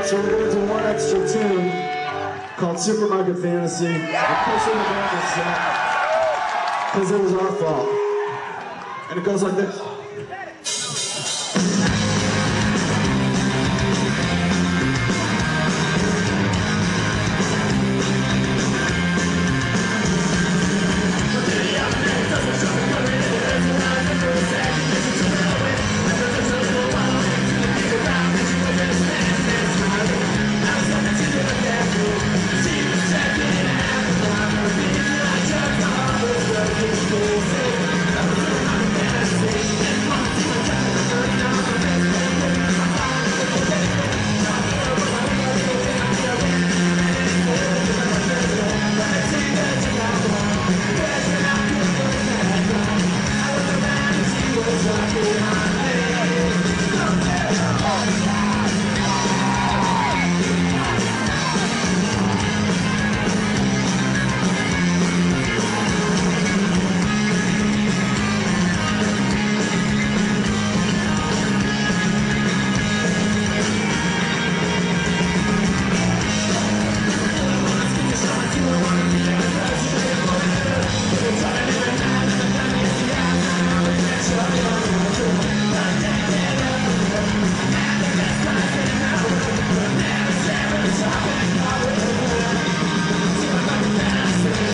So we're gonna do one extra tune called Supermarket Fantasy. We're pushing the band set because it was our fault. And it goes like this.